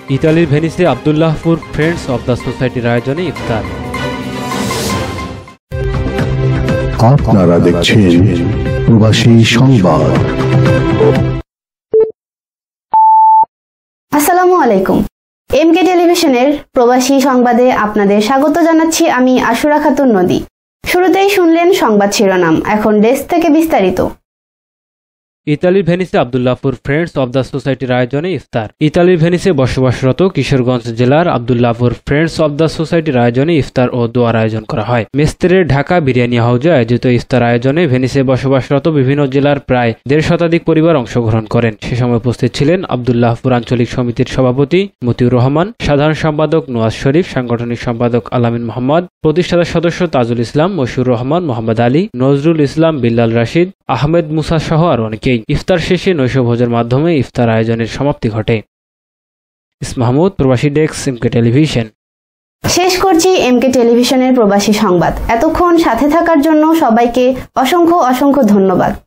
ইতালির ভেনিসে আব্দুল্লাহপুর ফ্রেন্ডস অব দ্য সোসাইটির আয়োজনে ইফতার। আপনারা দেখছেন প্রবাসী সংবাদ। আসসালামু আলাইকুম। এমকে টেলিভিশনের প্রবাসী সংবাদে আপনাদের স্বাগত জানাচ্ছি আমি আশুরা খাতুন নদী। শুরুতেই শুনলেন সংবাদ শিরোনাম, এখন ডেস্ক থেকে বিস্তারিত। ইতালির ভেনিসে আব্দুল্লাহপুর ফ্রেন্ডস অব দ্য সোসাইটির আয়োজনে ইফতার। ইতালির ভেনিসে বসবাসরত কিশোরগঞ্জ জেলার আব্দুল্লাহপুর ফ্রেন্ডস অব দ্য সোসাইটির আয়োজনে ইফতার ও দোয়ার আয়োজন করা হয়। মেস্তেরের ঢাকা বিরিয়ানি হাউজে আয়োজিত ইফতার আয়োজনে ভেনিসে বসবাসরত বিভিন্ন জেলার প্রায় ১৫০ শতাধিক পরিবার অংশগ্রহণ করেন। সে সময় উপস্থিত ছিলেন আব্দুল্লাহপুর আঞ্চলিক সমিতির সভাপতি মতিউর রহমান, সাধারণ সম্পাদক নওয়াজ শরীফ, সাংগঠনিক সম্পাদক আলামিন মোহাম্মদ, প্রতিষ্ঠাতা সদস্য তাজুল ইসলাম, মশিউর রহমান, মোহাম্মদ আলী, নজরুল ইসলাম, বিল্লাল রাশিদ, আহমেদ মুসা সহ আরো অনেকেই। ইফতার শেষে নৈশভোজের মাধ্যমে ইফতার আয়োজনের সমাপ্তি ঘটে। মাহমুদ, প্রবাসী ডেস্ক, এমকে টেলিভিশন। শেষ করছি এমকে টেলিভিশনের প্রবাসী সংবাদ। এতক্ষণ সাথে থাকার জন্য সবাইকে অসংখ্য ধন্যবাদ।